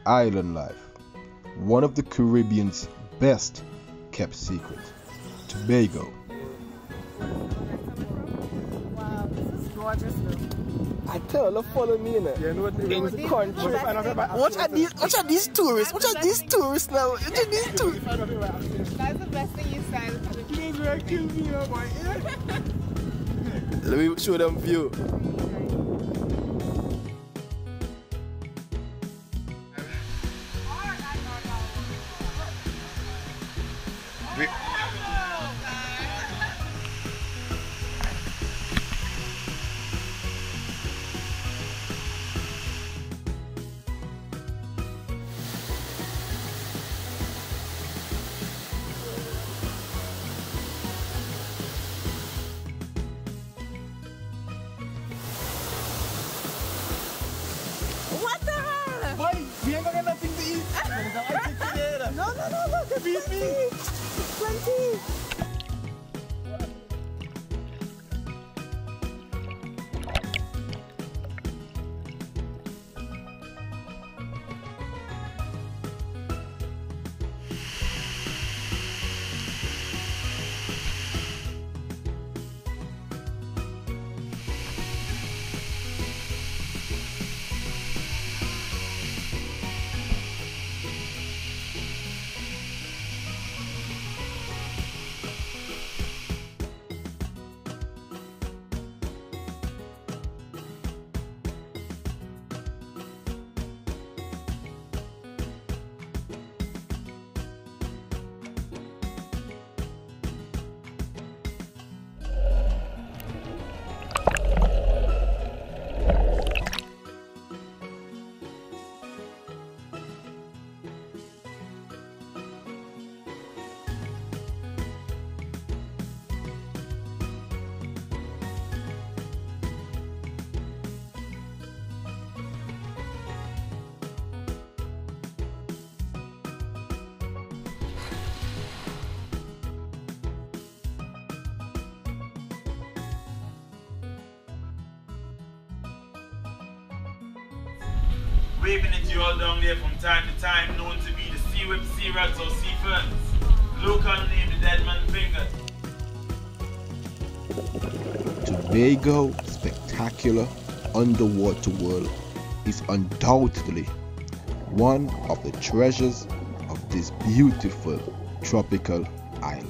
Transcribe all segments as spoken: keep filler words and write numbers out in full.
island life, one of the Caribbean's best kept secret, Tobago. Wow, this is gorgeous though. I tell you, follow me in it. Yeah, no, in the these- country. What What are these? What are these tourists? What are these tourists now? What are these tourists? That's the best thing you said. Please, will kill me, oh boy. Let me show them view. What the hell? Boy, we ain't gonna get nothing to eat. No, no, no, no. There's Feed me. plenty. Waving at you all down there from time to time, known to be the sea whip, sea rats or sea ferns. Local name the dead man finger. Tobago spectacular underwater world is undoubtedly one of the treasures of this beautiful tropical island.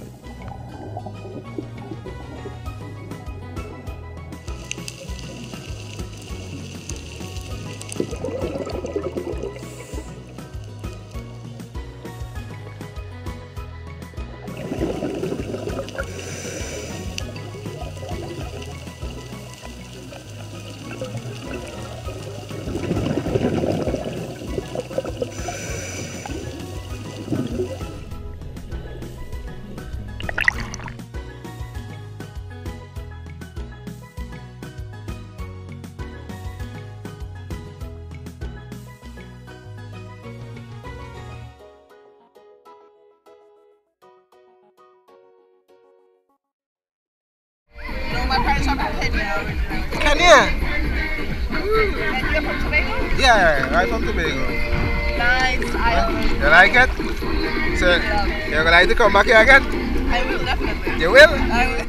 My parents are from Kenya. Kenya? And you're from Tobago? Yeah, right from Tobago. Nice island. You like it? So, you're gonna like to come back here again? I will definitely. You will? I will.